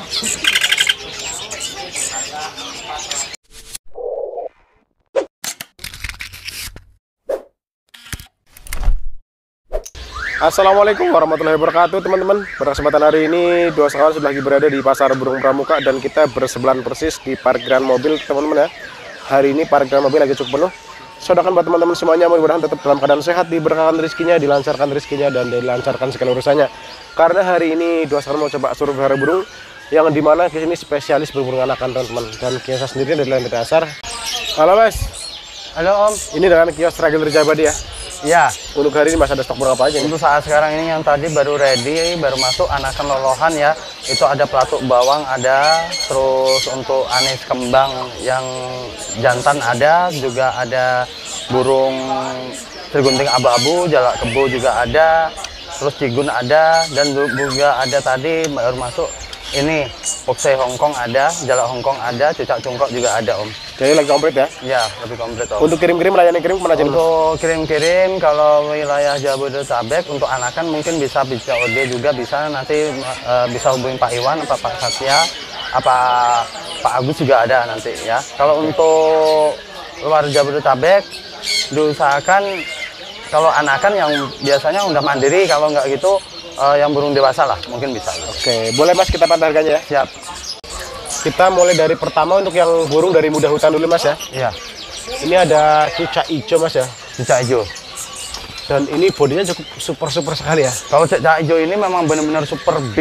Assalamualaikum warahmatullahi wabarakatuh teman-teman. Pada kesempatan hari ini dua sekawan sudah lagi berada di Pasar Burung Pramuka dan kita bersebelahan persis di parkiran mobil teman-teman ya. Hari ini parkiran mobil lagi cukup penuh. Sodakan buat teman-teman semuanya, mudah-mudahan tetap dalam keadaan sehat, diberkahan rezekinya, dilancarkan rezekinya, dan dilancarkan segala urusannya. Karena hari ini dua sekawan mau coba suruh pelihara burung yang dimana di sini spesialis berburu anakan teman-teman. Dan kios sendiri dari lantai dasar. Halo Mas. Halo Om. Ini dengan kios Ragil Rijabadi ya. Ya, untuk hari ini Mas ada stok burung apa aja nih? untuk saat sekarang ini yang tadi baru ready, baru masuk anakan lolohan ya. Itu ada pelatuk bawang ada, terus untuk anis kembang yang jantan ada, juga ada burung trigunting abu-abu, jalak kebo juga ada, terus cigun ada, dan juga ada tadi baru masuk ini Foxy Hongkong ada, jalak Hongkong ada, cucak cungkok juga ada Om. Jadi lagi komplit ya? Ya, lebih komplit Om. Untuk kirim-kirim, layanan kirim kemana aja? Untuk kirim-kirim kalau wilayah Jabodetabek untuk anakan mungkin bisa OD juga bisa, nanti bisa hubungi Pak Iwan, apa Pak Satya, apa Pak Agus juga ada nanti ya. Kalau untuk luar Jabodetabek diusahakan kalau anakan yang biasanya udah mandiri, kalau nggak gitu yang burung dewasa lah mungkin bisa. Oke, boleh Mas kita pantau harganya ya? Siap. Kita mulai dari pertama untuk yang burung dari muda hutan dulu Mas ya. Iya. Ini ada cucak hijau Mas ya. Cucak hijau. Dan ini bodinya cukup super sekali ya. Kalau cucak hijau ini memang benar-benar super big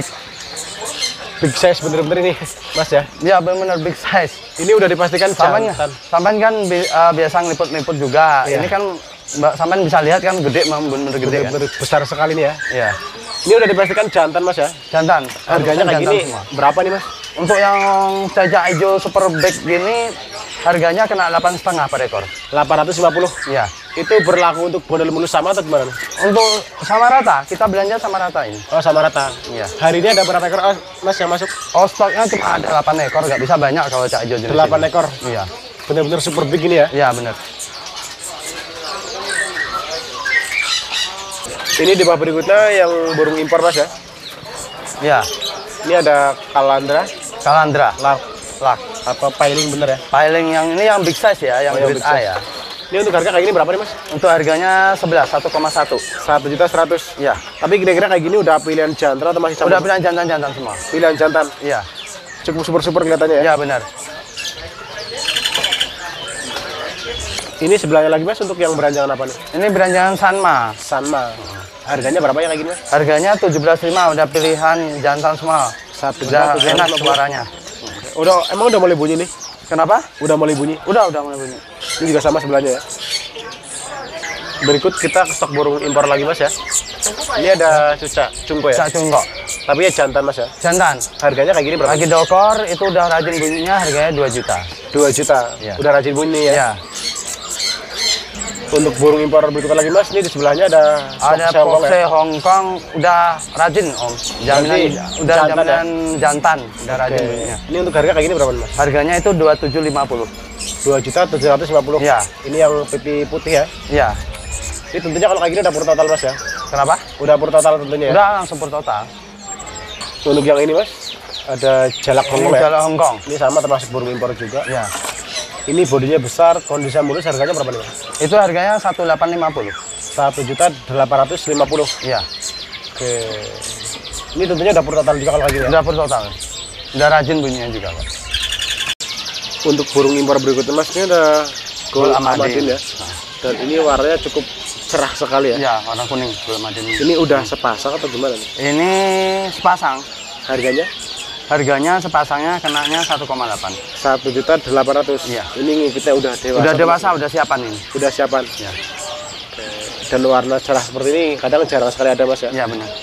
size bener-bener ini Mas ya. Iya benar-benar big size. Ini udah dipastikan jantan. Sampan kan biasa ngeliput-ngeliput juga. Iya. Ini kan Mbak Sampan bisa lihat kan gede, memang benar-benar gede kan. Besar sekali nih ya. Iya. Ini udah dipastikan jantan Mas ya. Jantan. Harganya kayak gini semua. Berapa nih Mas? Untuk yang cucak hijau super big gini harganya kena 8,5 per ekor. 850. Iya. Itu berlaku untuk model mulus sama atau gimana? Untuk sama rata, kita belanja sama rata ini. Oh sama rata. Iya. Hari ini ada berapa ekor Mas yang masuk? Oh stoknya cuma ada 8 ekor, nggak bisa banyak kalau cucak hijau jenis 8 ini. ekor. Iya. Bener-bener super big ini ya. Iya benar. Ini di bawah berikutnya yang burung impor Mas ya. Iya. Ini ada kalandra, Lak. apa piling bener ya? Piling yang ini yang big size ya, yang grade A ya. Ini untuk harga kayak gini berapa nih Mas? Untuk harganya 1,1. 1.100.000. Iya. Tapi kira-kira kayak gini udah pilihan jantan atau masih Udah pilihan jantan-jantan semua. Pilihan jantan. Iya. Cukup super kelihatannya ya. Iya benar. Ini sebelahnya lagi Mas untuk yang beranjangan apa nih? Ini beranjangan Sanma. Harganya berapa ya kayak gini Mas? Harganya 17,5, udah pilihan jantan semua. Udah enak suaranya. Emang udah mulai bunyi nih? Kenapa? Udah mulai bunyi. Udah mulai bunyi. Ini juga sama sebelahnya ya. Berikut kita ke stok burung impor lagi Mas ya. Ini ada cucak cungko ya. Cucak cungko. Tapi ya jantan Mas ya. Jantan. Harganya kayak gini berapa? Lagi dokor itu udah rajin bunyinya, harganya 2 juta. 2 juta. Ya. Udah rajin bunyi ya. Iya. Untuk burung impor berikutnya lagi Mas, ini di sebelahnya ada Foxy Hongkong udah rajin Om. Jaminan jantan, udah rajin bunyinya. Ini untuk harga kayak gini berapa Mas? Harganya itu 2750. 2.750.000. Ya. Ini yang pipi putih ya. Iya. Ini tentunya kalau kayak gini udah pur total Mas ya. Kenapa? Udah pur total tentunya ya. Udah langsung pur total. Untuk yang ini Mas, ada jalak Hongkong ya. Jalak Hongkong. Ini sama termasuk burung impor juga. Iya. Ini bodinya besar, kondisi mulus, harganya berapa nih Mas? Itu harganya 1.850. 1.850.000. Iya. Oke. Ini tentunya udah pur total juga kalau kayak gini ya. Udah pur total. Udah rajin bunyinya juga, Pak. Untuk burung impor berikutnya Mas, ini ada Gold Amadin ya. Dan ini warnanya cukup cerah sekali ya. Iya, warna kuning Gold Amadin. Ini udah sepasang atau gimana nih? Ini sepasang. Harganya? Harganya sepasangnya kenanya 1,8. 1.800.000. Iya. Ini kita udah dewasa. Udah dewasa, udah siapan ini. Udah siapan. Ya. Dan warna cerah seperti ini kadang jarang sekali ada Mas ya. Iya benar.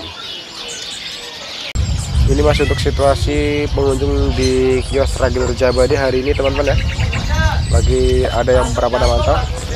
Ini Mas untuk situasi pengunjung di kios Ragil Rijabadi hari ini teman-teman ya. Lagi ada yang berapa mantau.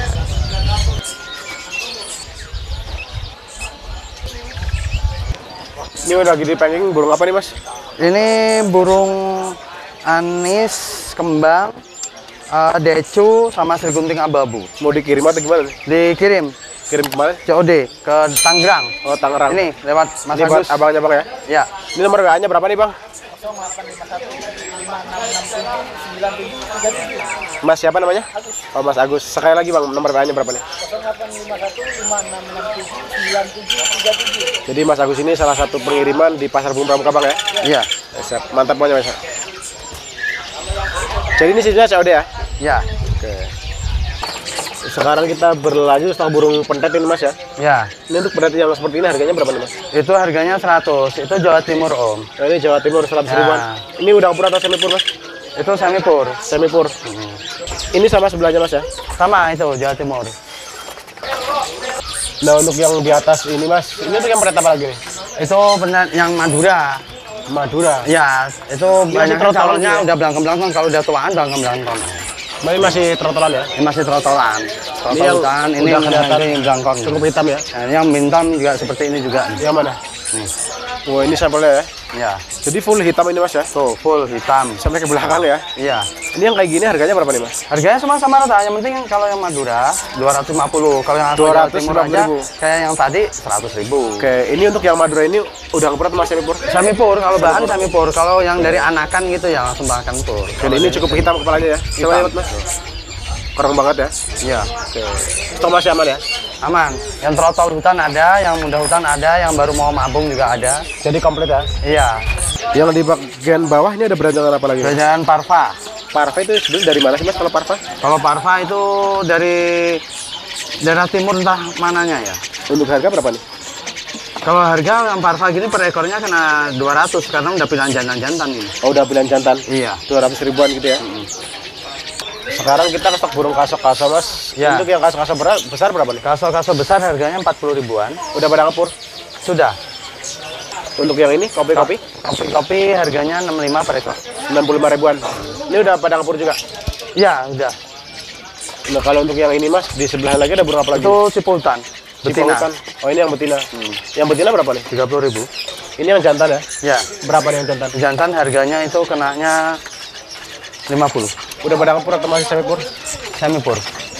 Ini udah lagi di packing burung apa nih Mas? Ini burung anis kembang, decu sama srigunting abu-abu. Mau dikirim atau gimana nih? Dikirim. Kirim kemana? COD ke Tangerang. Oh, Tangerang. Ini lewat Mas Ini buat Agus. abangnya bang ya? Ya. Ini nomor WA-nya berapa nih bang? 0851566937. Mas siapa namanya? Oh Mas Agus. Sekali lagi bang, nomor WA-nya berapa nih? 0851566937. Jadi Mas Agus ini salah satu pengiriman di Pasar Burung Pramuka bang ya? Iya. Siap. Mantap pokoknya Mas. Jadi ini sistemnya COD ya? Ya. Oke. Sekarang kita berlanjut stok burung pentet ini Mas ya? Ya. Ini untuk pentet yang seperti ini harganya berapa nih Mas? Itu harganya 100. Itu Jawa Timur Om. Nah, ini Jawa Timur 100 ribuan. Ini udah pur atau semi pur Mas? Itu semi pur. Semi pur. Ini sama sebelahnya Mas ya? Sama itu Jawa Timur. Nah untuk yang di atas ini Mas, ini untuk yang pentet apa lagi nih? Itu benar yang Madura. Madura. Ya, itu banyak trotolan calonnya ya? udah belangkon-belangkon. Kalau udah tuaan belangkon-belangkon. Ini masih trotolan ya? Ini masih trotolan. Ini yang Trotolan ini udah kelihatan belangkon. cukup hitam ya? Nah, yang bintang juga seperti ini juga. Yang mana? Wah ini sampelnya ya? Ya. Jadi full hitam ini Mas ya? Tuh, full hitam. Sampai ke belakang ya? Iya. Ini yang kayak gini harganya berapa nih Mas? Harganya sama-sama rata. Yang penting kalau yang Madura 250. Kalau yang asal Jawa Timur aja 250.000. kayak yang tadi 100.000. Oke, ini untuk yang Madura ini udah keprat Mas semi pur? Semi pur, kalau bahan semi pur. Kalau yang dari anakan gitu ya langsung bahkan pur. Dan ini cukup hitam kepalanya ya? Coba lihat Mas. Kurang banget ya? Iya. Oke. Stok masih aman ya? Aman. Yang trotol hutan ada, yang muda hutan ada, yang baru mau mabung juga ada. Jadi komplit ya? Iya. Yang di bagian bawah ini ada berantakan apa lagi? Kerajaan Parva. Parva itu sebenarnya dari mana sih Mas kalau Parva? Kalau Parva itu dari daerah timur entah mananya ya. Untuk harga berapa nih? Kalau harga yang Parva gini per ekornya kena 200 karena udah pilihan jantan-jantan ini. Oh udah pilihan jantan? Iya. 200 ribuan gitu ya? Sekarang kita ke stok burung kasok-kasok Mas. Ya. Untuk yang kasok-kasok besar berapa nih? Kaso-kaso besar harganya 40 ribuan. Udah pada ngepur? Sudah. Untuk yang ini kopi-kopi? Kopi harganya 65 per ekor. 65 ribuan. Ini udah pada ngepur juga? Iya, udah. Nah kalau untuk yang ini Mas, di sebelah lagi ada burung apa lagi? Itu Ciputan. Betina. Ciputan. Oh ini yang betina. Yang betina berapa nih? 30.000. Ini yang jantan ya? Ya. Berapa nih yang jantan? Jantan harganya itu kenanya 50. Udah pada ngepur atau masih semi pur? Semi pur.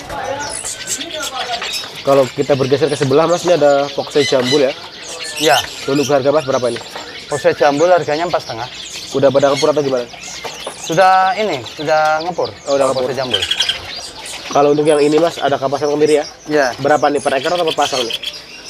Kalau kita bergeser ke sebelah Mas, ini ada foxy jambul ya? Ya. Untuk harga Mas berapa ini? Pose jambul harganya 4,5. Udah pada ngepur atau gimana? Sudah ini, sudah ngepur. Oh, udah ngepur. Pose jambul. Kalau untuk yang ini Mas, ada kapasan kemiri ya? Ya. Berapa nih per ekor atau per pasang nih?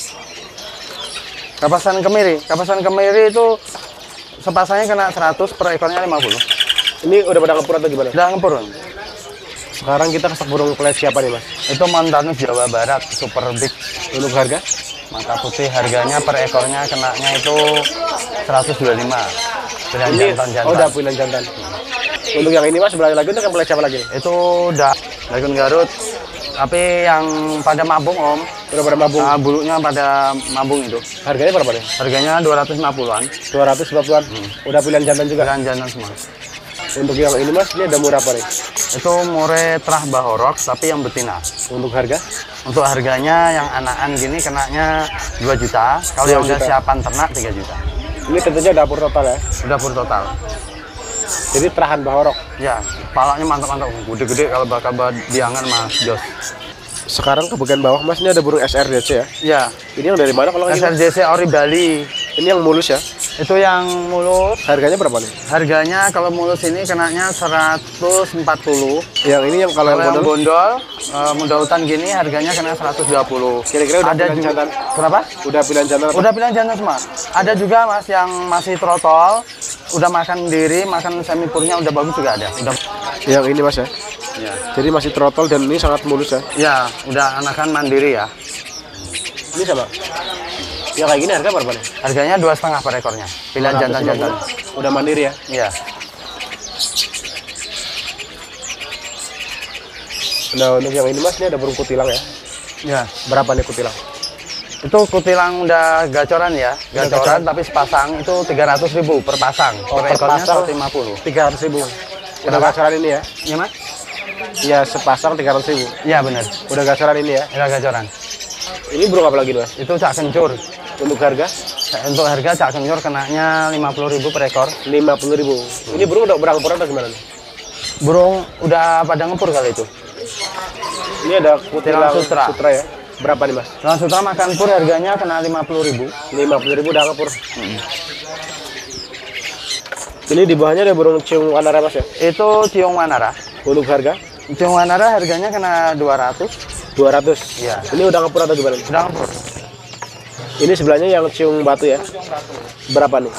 Kapasan kemiri. Kapasan kemiri itu sepasangnya kena 100, per ekornya 50. Ini udah pada ngepur atau gimana? Sudah ngepur. Sekarang kita ke stok burung pelet siapa nih Mas? Itu Montanus Jawa Barat, super big. Untuk harga? Mata putih harganya per ekornya kenanya itu 125. Pilihan Ini jantan-jantan. oh udah pilihan jantan. Untuk yang ini Mas, sebelah lagi untuk yang pelet siapa lagi nih? Itu udah Dagun Garut. Tapi yang pada mabung Om, Udah pada mabung. bulunya pada mabung itu. Harganya berapa nih? Harganya 250-an. 250-an. Udah pilihan jantan juga. Pilihan jantan semua. Untuk yang ini Mas, ini ada murah apa nih? Itu More Trah Bahorok tapi yang betina. Untuk harga? Untuk harganya yang anakan gini kenanya 2 juta. Kalau 2 yang udah juta. siapan ternak 3 juta. Ini tentunya dapur total ya. Udah pur total. Jadi terahan bahorok. Ya, palanya mantap-mantap. Gede-gede kalau bakal diangan Mas Jos. Sekarang ke bagian bawah Mas, ini ada burung SRDC ya. Ya, Ini yang dari mana kalau nggak ini? SRJC Ori Bali. Ini yang mulus ya. Itu yang mulus. Harganya berapa nih? Harganya kalau mulus ini kenanya 140. Yang ini yang kalau Kalau yang yang model bondol, muda hutan gini harganya kena 120. kira-kira udah Ada pilihan juga. jantan. Kenapa? Udah pilihan jantan apa? Udah pilihan jantan semua. Ada juga Mas yang masih trotol, udah makan diri, makan semi purnya udah bagus juga ada. Udah. Yang ini Mas ya. Ya. Jadi masih trotol dan ini sangat mulus ya. Ya, udah anakan mandiri ya. Ini sama. Yang kayak gini harga berapa nih? Harganya 2,5 per ekornya. Pilihan jantan-jantan. Udah mandiri ya. Iya. Nah untuk yang ini Mas, ini ada burung kutilang ya. Ya. Berapa nih kutilang? Itu kutilang udah gacoran ya. Gacoran tapi sepasang itu 300.000 per pasang. Oh, per per ekornya pasang 150. 300.000. Udah Kenapa? gacoran ini ya? Iya Mas? Iya sepasang 300.000. Iya benar. Udah gacoran ini ya. Udah gacoran. Ini burung apa lagi Mas? Itu cak kencur. Untuk harga Untuk harga cak kencur kenanya 50.000 per ekor. 50.000. Ini burung udah berangsur atau gimana nih? Burung udah pada ngepur kali itu. Ini ada kutilang Sutra. sutra ya. Berapa nih Mas? Tulang sutra makan pur harganya kena 50.000. 50.000 udah pur. Ini di bawahnya ada burung ciung wanara Mas ya? Itu ciung wanara. Untuk harga? Ciung wanara harganya kena 200. 200. Iya. Ini udah ngepur atau gimana? Udah ngepur. Ini sebelahnya yang ciung batu ya? Berapa nih?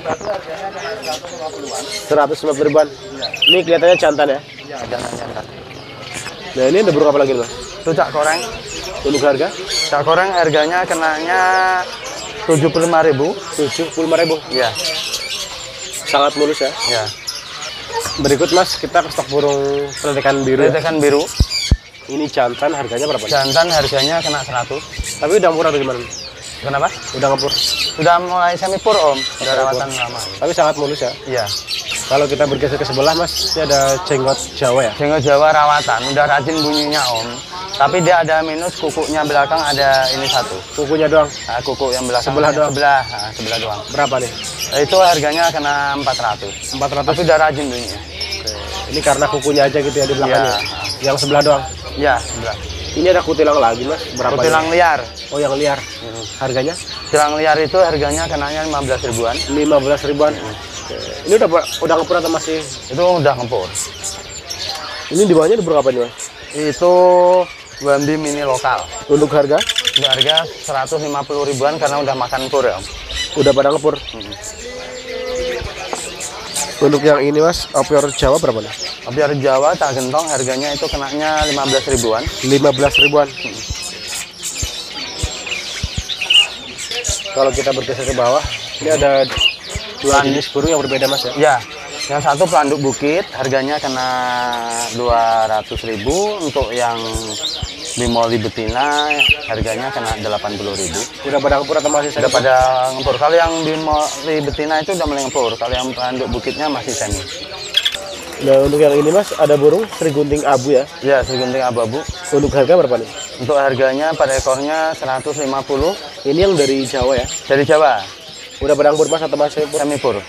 150.000-an. Ini kelihatannya jantan ya? Iya, jantan. Nah ini ada burung apa lagi Mas? Itu cak koreng. Untuk harga? Cak koreng harganya kenanya 75.000. 75.000. Iya. Sangat mulus ya? Iya. Berikut Mas, kita ke stok burung peletekan biru. Peletekan biru. Ini jantan harganya berapa? Jantan harganya kena 100. Tapi udah murah atau gimana? Kenapa? Udah ngepur. Sudah mulai semi pur Om. Udah rawatan lama. Tapi sangat mulus ya. Iya. Kalau kita bergeser ke sebelah Mas, ini ada jenggot Jawa ya. Jenggot Jawa rawatan, udah rajin bunyinya Om. Tapi dia ada minus, kukunya belakang ada ini satu. Kukunya doang. Nah, kuku yang belakang. Sebelah doang. Sebelah doang. Berapa nih? Itu harganya kena 400. 400. Tapi udah rajin bunyinya. Oke. Ini karena kukunya aja gitu ya di belakangnya. Iya. Yang sebelah doang. Iya, sebelah. Ini ada kutilang lagi Mas. Berapa? Kutilang liar. Oh yang liar. Harganya? Kutilang liar itu harganya kenanya 15.000-an. 15.000-an. Oke. Ini udah ngepur atau masih? Itu udah ngepur. Ini di bawahnya ada burung apa nih Mas? Itu Bambi mini lokal. Untuk harga? Untuk harga 150.000-an karena udah makan pur ya Om. Udah pada ngepur. Untuk yang ini Mas, opior Jawa berapa nih? Opior Jawa cak gentong harganya itu kenanya 15.000-an. 15.000-an. Kalau kita bergeser ke bawah, ini ada dua jenis burung yang berbeda Mas ya? Ya, yang satu pelanduk bukit harganya kena 200.000. Untuk yang bimoli betina harganya kena 80.000. Udah pada ngepur atau masih semi? Udah pada ngepur. Kalau yang bimoli betina itu udah mulai ngepur. Kalau yang pelanduk bukitnya masih semi. Nah untuk yang ini Mas, ada burung Sri Gunting Abu ya? Ya, Sri Gunting abu-abu. Untuk harga berapa nih? Untuk harganya per ekornya 150. Ini yang dari Jawa ya? Dari Jawa, Udah pada ngepur Mas atau masih ngepur? semi pur.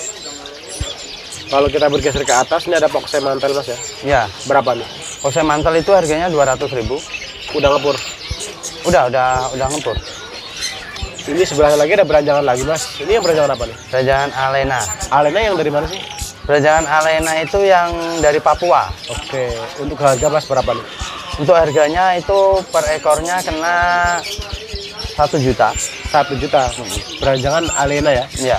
Kalau kita bergeser ke atas, ini ada poksai mantel Mas ya? Ya, Berapa nih? posai mantel itu harganya 200.000. Udah ngepur. Udah ngepur. Ini sebelahnya lagi ada beranjangan lagi Mas. Ini yang beranjangan apa nih? Kerajaan Alena. Alena yang dari mana sih? Kerajaan Alena itu yang dari Papua. Oke, untuk harga Mas berapa nih? Untuk harganya itu per ekornya kena 1 juta. 1 juta. Beranjangan Alena ya? Iya.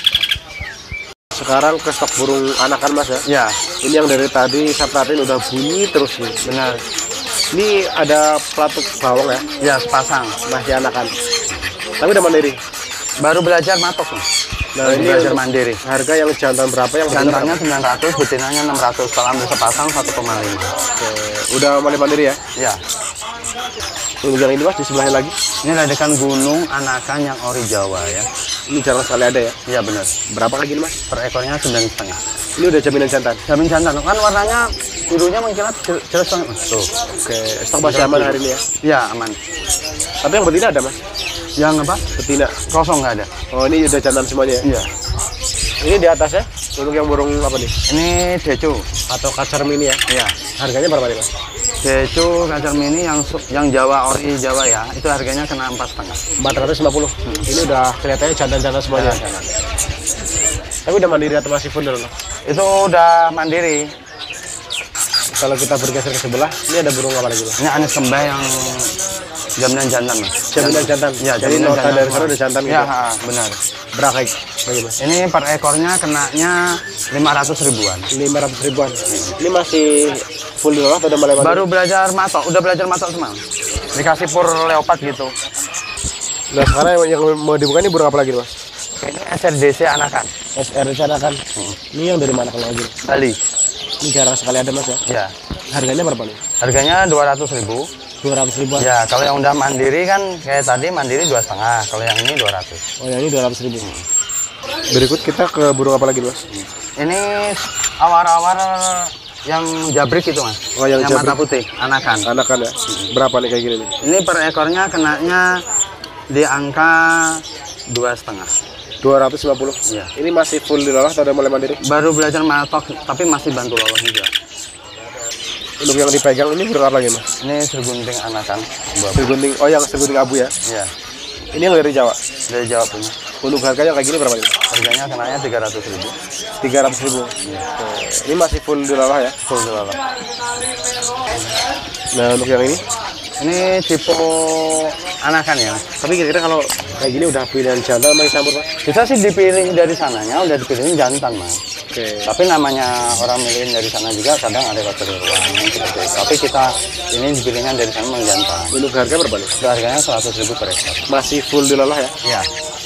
Sekarang ke stok burung anakan Mas ya? Ya, Ini yang dari tadi saya perhatiin udah bunyi terus nih. benar. Ini ada pelatuk bawang ya? Ya, sepasang. Masih anakan. Tapi udah mandiri. Baru belajar matok nih. Nah, ini belajar untuk mandiri. Harga yang jantan berapa yang betina Jantannya berapa? 900, betinanya 600. Kalau ambil sepasang 1,5. Oke, udah mulai mandiri ya? Ya. Untuk yang ini Mas di sebelahnya lagi. Ini ledekan gunung anakan yang ori Jawa ya. Ini jarang sekali ada ya. Iya benar. Berapa lagi nih Mas? Per ekornya 9,5. Ini udah jaminan jantan. Jamin jantan kan warnanya birunya mengkilat jelas banget Mas. Tuh. Oke, stok masih aman hari ini ya. Iya aman. Tapi yang betina ada Mas? Yang apa? Betina. Kosong nggak ada. Oh ini udah jantan semuanya ya? Iya. Ini di atas ya? Untuk yang burung apa nih? Ini decu. Atau kacar mini ya? Iya. Harganya berapa nih Mas? Decu kacar mini yang Jawa ori Jawa ya. Itu harganya kena 4,5. 450. Ini udah kelihatannya jantan-jantan semuanya. Ya, jangan. Tapi udah mandiri atau masih full dulu? Itu udah mandiri. Kalau kita bergeser ke sebelah, ini ada burung apa lagi Mas? Ini anis kembang yang jaminan jantan Mas. Jaminan jantan? Iya, Jadi jaminan nota jantan. dari sana udah jantan gitu? Iya, benar. Berapa lagi Mas? Ini per ekornya kenanya 500.000-an. 500.000-an. Ini masih full dulu atau udah mulai mandiri? Baru belajar matok, udah belajar matok semua. Dikasih pur leopard gitu. Nah sekarang yang mau dibuka ini burung apa lagi Mas? Ini SRDC anakan. SR kan? Ini yang dari mana kalau lagi? Bali. Ini jarang sekali ada Mas ya? Ya. Harganya berapa nih? Harganya 200.000. 200.000-an? Ya, kalau yang udah mandiri kan kayak tadi mandiri 2,5. Kalau yang ini 200. Oh yang ini 200.000. Berikut kita ke burung apa lagi Mas? Ini awar-awar yang jabrik itu Mas. Oh yang mata jabrik. putih, anakan. Anakan ya? Berapa nih kayak gini nih? Ini per ekornya kenanya di angka 2,5. 250. Iya. Ini masih full dilolah atau udah mulai mandiri? Baru belajar matok tapi masih bantu lolos juga. Untuk yang dipegang ini burung apa lagi mas? Ini sergunting anakan. Sergunting, oh yang sergunting abu ya? Iya. Ini yang dari Jawa? Dari Jawa punya. Untuk harganya kayak gini berapa ini? Harganya kenanya 300.000. 300.000. Iya. Ini masih full dilalah ya? Full dilalah. Nah untuk yang ini? Ini tipe anakan ya. Tapi kira-kira kalau kayak gini udah pilihan jantan sama campur mas? Kita sih dipilih dari sananya, udah dipilihin jantan mas. Oke. Tapi namanya orang milihin dari sana juga kadang ada keseruan seperti itu. Tapi kita ini dipilihnya dari sana memang jantan. Untuk harga berapa nih? Itu harganya 100.000 per ekor. Masih full dilalah ya? Iya.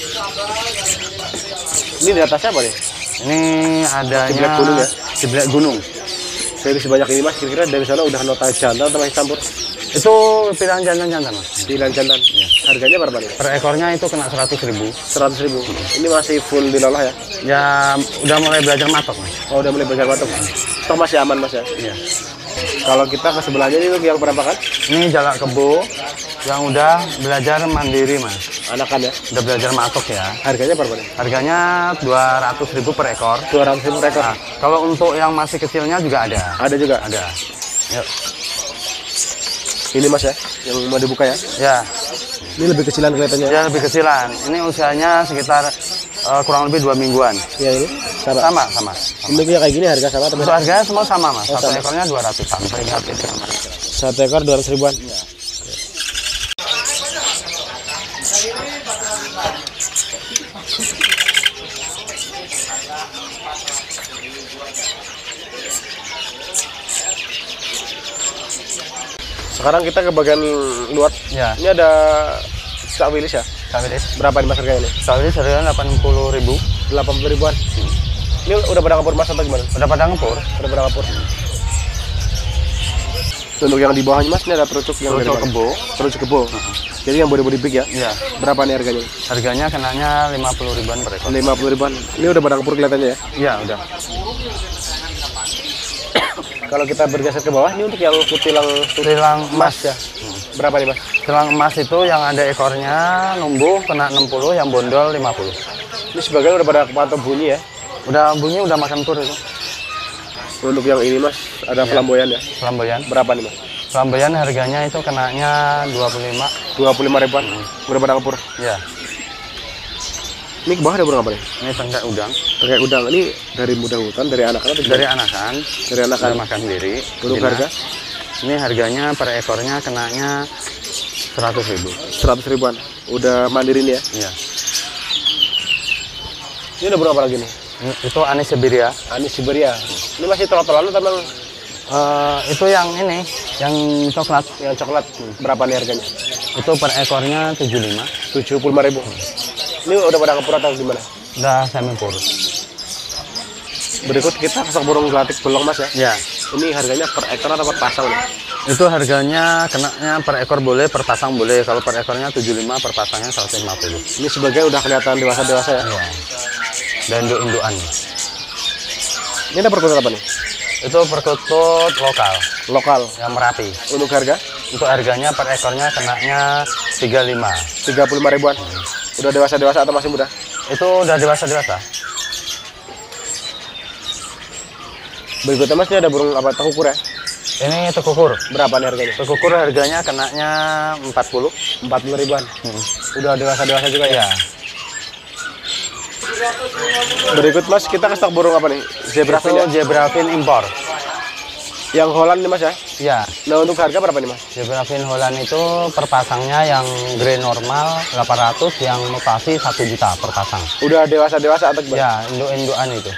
Ini di atasnya apa nih? Ini adanya Ciblek gunung ya? Ciblek gunung. Dari sebanyak ini mas, kira-kira dari sana udah nota jantan atau masih campur? Itu pilihan jantan-jantan mas. Pilihan jantan. Iya. Harganya berapa nih? Per ekornya itu kena 100.000. 100.000. Ini masih full dilalah ya? Ya udah mulai belajar matok mas. Oh udah mulai belajar batuk. Toh masih aman mas ya? Iya. Kalau kita ke sebelahnya ini yang berapa kan? Ini jalak kebo yang udah belajar mandiri mas. Anakan ya? Udah belajar matok ya. Harganya berapa nih? Harganya 200.000 per ekor. 200.000 per ekor. Nah, kalau untuk yang masih kecilnya juga ada. Ada juga? Ada. Yuk. Ini mas ya? Yang mau dibuka ya? Ya, Ini lebih kecilan kelihatannya. ya lebih kecilan. Ini usianya sekitar kurang lebih 2 mingguan. Ya ini? Sama, sama. Ini kayak gini harga sama atau Untuk harganya semua sama mas. Oh, Satu sama. ekornya 200-an. Saya ingat itu. Satu ekor 200.000-an. Sekarang kita ke bagian luar. Ya, Ini ada Cak Wilis ya? Kawilis. Berapa nih mas harganya ini? Kawilis harganya 80.000. 80.000-an. Ini udah pada ngapur mas atau gimana? Udah pada ngepur. Udah pada ngapur. Untuk yang di bawahnya mas, ini ada terucuk yang dari Terucuk mana? kebo. Terucuk kebo. Jadi yang body big ya? Iya. Berapa nih harganya? Harganya kenanya 50.000-an per ekor. 50.000-an. Ini udah pada ngapur kelihatannya ya? Iya, udah. Kalau kita bergeser ke bawah, ini untuk yang kutilang Tilang emas ya? Berapa nih mas? Tilang emas itu yang ada ekornya numbuh kena 60, yang bondol 50. Ini sebagian udah pada kepantau bunyi ya? Udah bunyi udah makan kur itu. Untuk yang ini mas, ada flamboyan ya? Flamboyan. Berapa nih mas? Flamboyan harganya itu kenanya 25. 25.000-an. Udah pada ngapur. Ya. Ini ke bawah ada burung apa nih? Ini tengkak udang. Kayak udang. Ini dari muda hutan, dari anak-anak atau Dari gimana? anakan. Dari anak-anak. Udah makan sendiri. Untuk Jinak. harga? Ini harganya per ekornya kenanya 100.000. 100.000-an. Udah mandiri nih ya? Iya. Ini ada burung apa lagi nih? Itu anis siberia. Anis Siberia. Ini masih trotol atau memang Itu yang ini, yang coklat. yang coklat? Berapa nih harganya? Itu per ekornya 75. 75.000. Ini udah pada ngapur atau gimana? Udah semi pur. Berikut kita kesok burung gelatik belong mas ya. Ya. Ini harganya per ekor atau per pasang nih? Itu harganya kenanya per ekor boleh, per pasang boleh. Kalau per ekornya 75, per pasangnya 150. Ini sebagian udah kelihatan dewasa-dewasa ya. Iya. Dan induk-indukan. Ini ada perkutut apa nih? Itu perkutut lokal Lokal. yang Merapi. Untuk harga Untuk harganya per ekornya kenanya 35. 35.000-an. Udah dewasa-dewasa atau masih muda? Itu udah dewasa-dewasa. Berikutnya mas, ini ada burung apa? Tekukur ya? Ini tekukur. Berapa nih harganya? Tekukur harganya kenanya 40. 40.000-an. Hmm. Udah dewasa-dewasa juga ya? Ya. Berikut mas, kita ke stok burung apa nih? Zebra Itu fin ya? Zebrafin impor. Yang Holland nih mas ya? Ya. Nah untuk harga berapa nih mas? Zebrafin Holland itu per pasangnya yang grey normal 800, yang mutasi 1 juta per pasang. Udah dewasa-dewasa atau gimana? Ya, induk-indukan itu.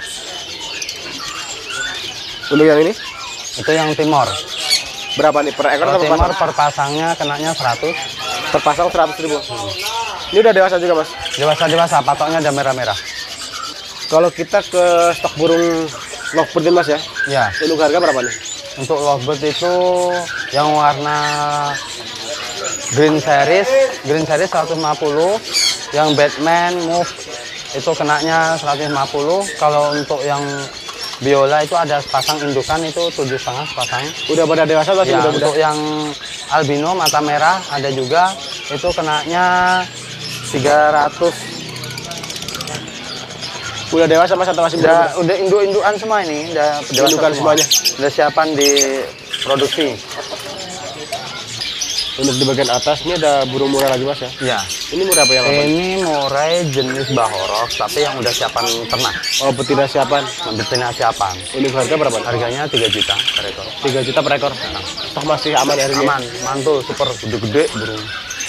Untuk yang ini? Itu yang timor. Berapa nih? Per ekor Kalau atau per timor pasang? per pasangnya kenanya 100. Per pasang 100.000. Ini udah dewasa juga mas? Dewasa-dewasa, patoknya udah merah-merah. Kalau kita ke stok burung lovebird nih mas ya? Ya, Untuk harga berapa nih? untuk lovebird itu yang warna green series 150, yang Batman move itu kenanya 150. Kalau untuk yang biola itu ada sepasang indukan itu 7,5 sepasang. Udah pada dewasa atau masih Ya, muda-muda? untuk yang albino mata merah ada juga, itu kenanya 300. Udah dewasa mas atau masih muda? Udah induk-indukan semua ini, udah dewasa Indukan semua. semuanya? Udah siapan produksi. Untuk di bagian atas ini ada burung murai lagi mas ya. Ya. Ini murai apa yang apa? Ini murai jenis bahorok, tapi yang udah siapan ternak. Oh betina siapan. Betina siapan. Untuk harga berapa? Harganya 3 juta per ekor. 3 juta per ekor. Stok masih aman hari ini. Aman, mantul, super gede-gede burung.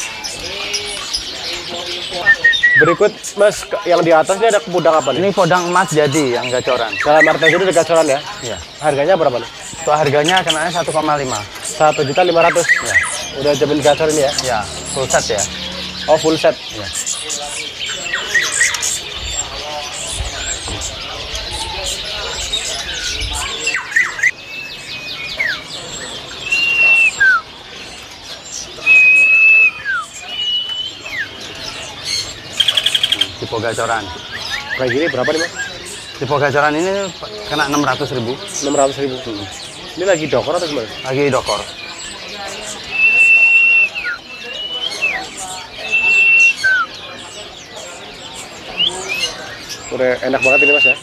Berikut mas, yang di atas ini ada podang apa nih? Ini podang emas jadi yang gacoran. Dalam arti itu ada gacoran ya? Iya. Harganya berapa nih? Untuk harganya kenanya 1,5. 1.500.000. Ya. Udah jamin gacor ini ya? Ya, full set ya. Oh full set. Ya. Tipe gacoran. Kayak gini berapa nih mas? Tipe gacoran ini kena 600.000. 600.000. Ini lagi dokor atau gimana? Lagi dokor. Udah enak banget ini mas ya.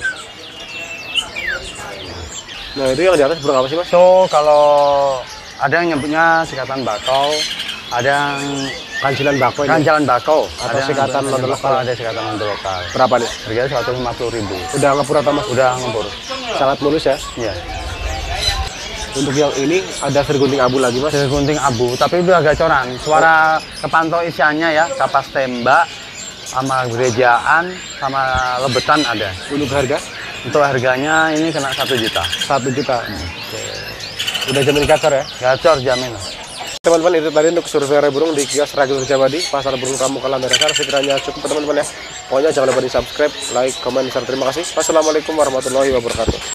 Nah itu yang di atas burung apa sih mas? So kalau ada yang nyebutnya sikatan bakau, ada yang Kancilan bako ini. kanjalan bakau, Atau ada yang sikatan nyebutnya lodol bakau, lokal. ada sikatan lodol lokal. Berapa nih? Harganya 150.000. Udah ngepur atau mas? Udah ngempur. Sangat mulus ya. Iya. Untuk yang ini ada sergunting abu lagi mas. Gunting abu, tapi udah gacoran. Suara kepantau isiannya ya, kapas tembak, sama gerejaan, sama lebetan ada. Untuk harga Untuk harganya ini kena 1 juta. 1 juta. Udah jamin gacor ya. Gacor jamin. Teman-teman itu tadi untuk survei burung di kios Ragil Jawadi Pasar Burung Pramuka Lamberekar. Sekiranya cukup teman-teman ya. Pokoknya jangan lupa di subscribe, like, komen, share. Terima kasih. Wassalamualaikum warahmatullahi wabarakatuh.